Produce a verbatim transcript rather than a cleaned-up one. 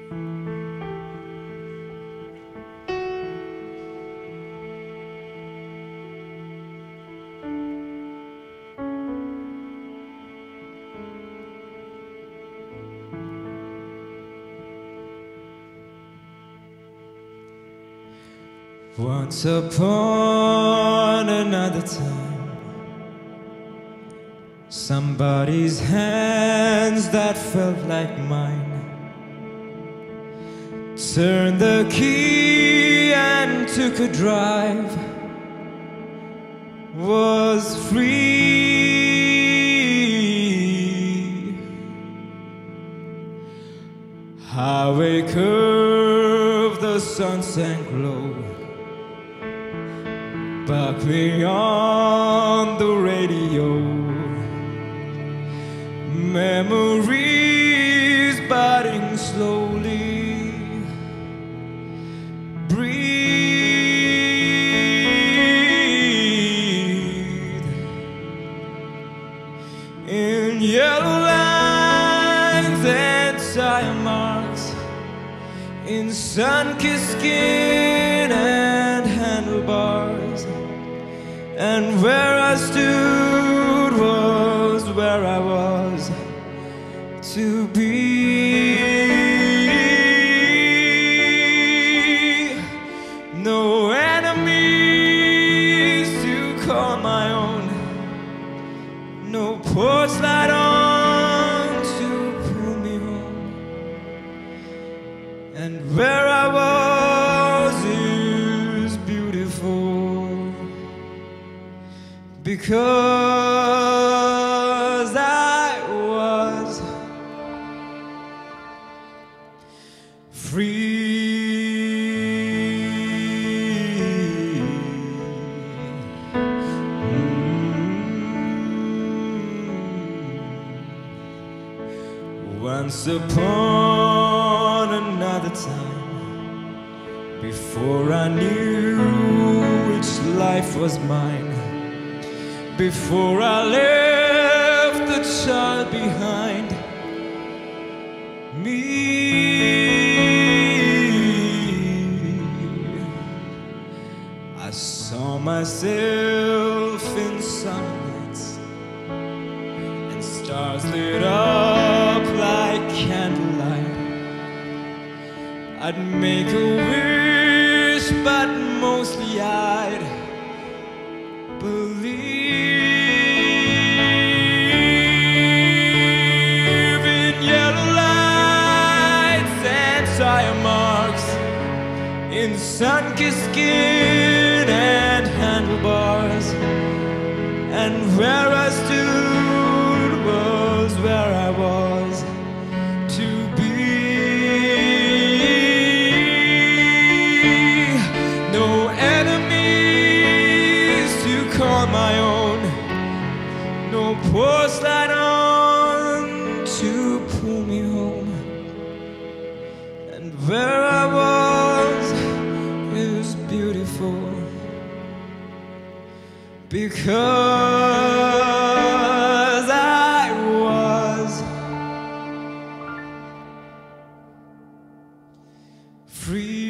Once upon another time, somebody's hands that felt like mine turned the key and took a drive, was free. Highway curved, the sun sank low. Back beyond the radio, memories budding slowly. Breathe in yellow lines and tire marks, in sun-kissed skin and handlebars. And where I stood was where I was to be. No enemies to call my own, no porch light on to pull me home. And where I was is beautiful, because I was free. Mm. Once upon another time, before I knew which life was mine, before I left the child behind me, I saw myself in sunlights and stars lit up like candlelight. I'd make a wish, but mostly I'd believe. In sun-kissed skin and handlebars, and where I stood was where I was to be. No enemies to call my own, no porch light on to pull me home. And where I was is beautiful, because I was free.